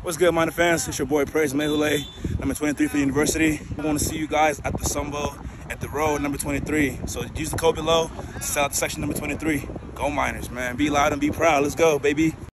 What's good, Miner fans? It's your boy Praise Mehule, number 23 for the university. I want to see you guys at the Sunbow at the road, number 23. So use the code below to sell out the section number 23. Go Miners, man. Be loud and be proud. Let's go, baby.